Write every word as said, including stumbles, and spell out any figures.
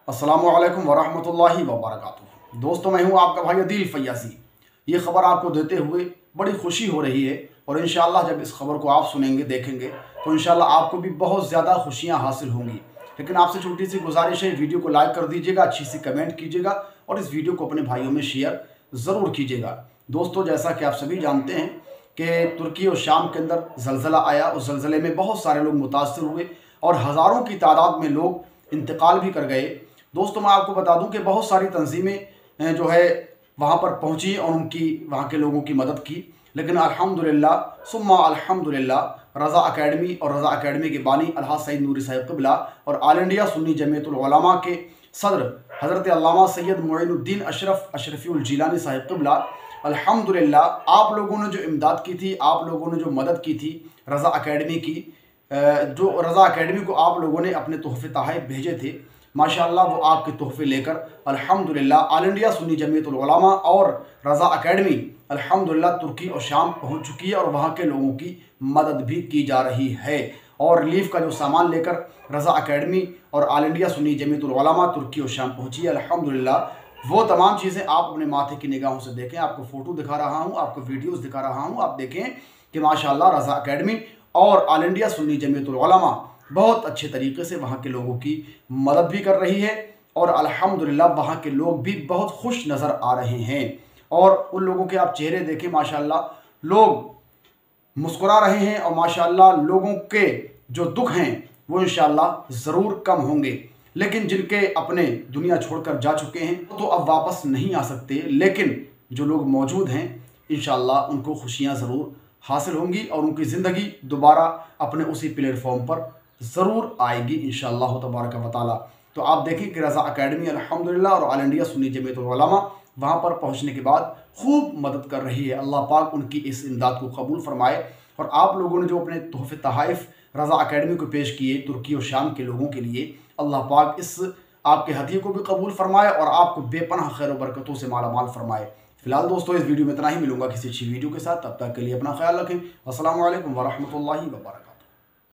अस्सलामु अलैकुम वरहमतुल्लाहि वबरकातुहू। दोस्तों, मैं हूं आपका भाई अदील फैयासी। ये खबर आपको देते हुए बड़ी खुशी हो रही है और इंशाअल्लाह जब इस खबर को आप सुनेंगे देखेंगे तो इंशाअल्लाह आपको भी बहुत ज़्यादा खुशियां हासिल होंगी। लेकिन आपसे छोटी सी गुजारिश है, वीडियो को लाइक कर दीजिएगा, अच्छी सी कमेंट कीजिएगा और इस वीडियो को अपने भाइयों में शेयर ज़रूर कीजिएगा। दोस्तों, जैसा कि आप सभी जानते हैं कि तुर्की और शाम के अंदर ज़लज़ला आया, उस ज़लज़ले में बहुत सारे लोग मुतासर हुए और हज़ारों की तादाद में लोग इंतकाल भी कर गए। दोस्तों, मैं आपको बता दूं कि बहुत सारी तंजीमें जो है वहाँ पर पहुँची और उनकी वहाँ के लोगों की मदद की। लेकिन अल्हम्दुलिल्लाह सुम्मा अल्हम्दुलिल्लाह रज़ा अकेडमी और रज़ा अकेडमी के बानी अलहाज सईद नूरी साहिब क़िबला और आल इंडिया सुन्नी जमीयतुल उलमा के सदर हज़रत अल्लामा सैयद मुईनुद्दीन अशरफ अशरफी जिलानी साहिब क़िबला, अल्हम्दुलिल्लाह आप लोगों ने जो इमदाद की थी, आप लोगों ने जो मदद की थी रज़ा अकेडमी की, जो रज़ा अकेडमी को आप लोगों ने अपने तोहफ़े तोहफ़े भेजे थे, माशाअल्लाह वो आपके तोहफ़े लेकर अल्हम्दुलिल्लाह आल इंडिया सुन्नी जमीयतुल उलमा और रज़ा अकेडमी अल्हम्दुलिल्लाह तुर्की और शाम पहुंच चुकी है और वहां के लोगों की मदद भी की जा रही है। और रिलीफ का जो सामान लेकर रज़ा अकेडमी और आल इंडिया सुन्नी जमीयतुल उलमा तुर्की और शाम पहुंची है। अल्हम्दुलिल्लाह वो तमाम चीज़ें आप अपने माथे की निगाहों से देखें। आपको फ़ोटो दिखा रहा हूँ, आपको वीडियोज़ दिखा रहा हूँ, आप देखें कि माशाअल्लाह रज़ा अकेडमी और आल इंडिया सुन्नी जमीयतुल उलमा बहुत अच्छे तरीके से वहाँ के लोगों की मदद भी कर रही है और अल्हम्दुलिल्लाह वहाँ के लोग भी बहुत खुश नज़र आ रहे हैं। और उन लोगों के आप चेहरे देखें, माशाअल्लाह लोग मुस्कुरा रहे हैं और माशाअल्लाह लोगों के जो दुख हैं वो इंशाअल्लाह ज़रूर कम होंगे। लेकिन जिनके अपने दुनिया छोड़कर जा चुके हैं तो अब वापस नहीं आ सकते, लेकिन जो लोग मौजूद हैं इंशाअल्लाह उनको खुशियाँ ज़रूर हासिल होंगी और उनकी ज़िंदगी दोबारा अपने उसी प्लेटफॉर्म पर ज़रूर आएगी इंशाअल्लाह तबारक व तआला। तो आप देखें कि रज़ा अकेडमी अल्हम्दुलिल्लाह और आल इंडिया सुन्नी जमीयतुल उलमा वहाँ पर पहुँचने के बाद खूब मदद कर रही है। अल्लाह पाक उनकी इस इमदाद को कबूल फरमाए और आप लोगों ने जो अपने तोहफ़े तोहफ़े रज़ा अकेडमी को पेश किए तुर्की और शाम के लोगों के लिए, अल्लाह पाक इस आपके हदिये को भी कबूल फरमाए और आपको बेपनाह खैर व बरकतों से माला माल फरमाए। फिलहाल दोस्तों, इस वीडियो में इतना ही। मिलूंगा किसी अच्छी वीडियो के साथ, तब तक के लिए अपना ख्याल रखें। अस्सलामु अलैकुम वरहमतुल्लाहि वबरकातुहू।